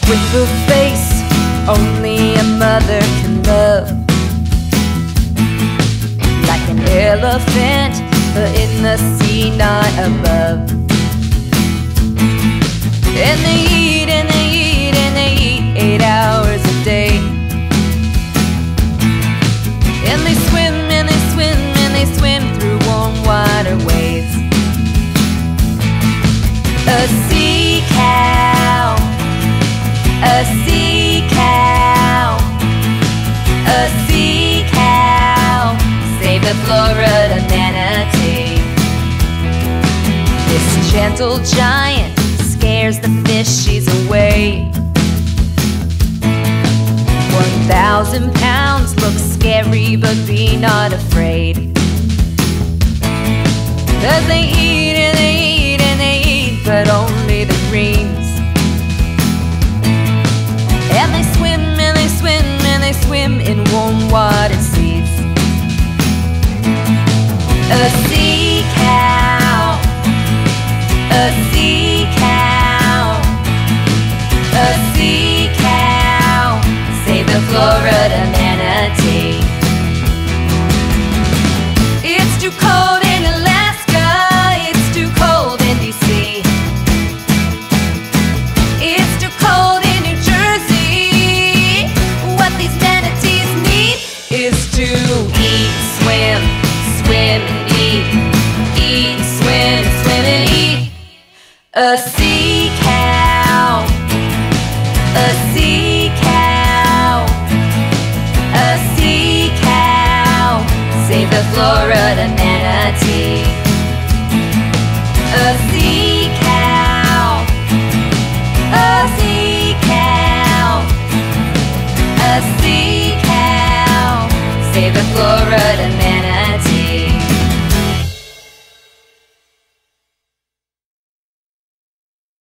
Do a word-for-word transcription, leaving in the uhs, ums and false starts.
with a face only a mother can love, like an elephant in the sea night above. And they eat and they eat and they eat eight hours a day, and they swim and they swim and they swim through warm water waves. A sea cow, a sea cow, a sea cow, save the Florida manatee. This gentle giant scares the fishies away. One thousand pounds looks scary, but be not afraid. 'Cause they eat and they eat and they eat, but only the greens. And they swim and they swim and they swim in warm water seas. A sea cow, a sea cow, a sea cow, save the Florida manatee. It's too cold in Alaska, it's too cold in D C, it's too cold in New Jersey. What these manatees need is to eat, swim, swim and eat, eat, swim, swim and eat. A sea cow, a sea cow, a sea cow, save the Florida manatee. A sea cow, a sea cow, a sea cow, save the Florida manatee.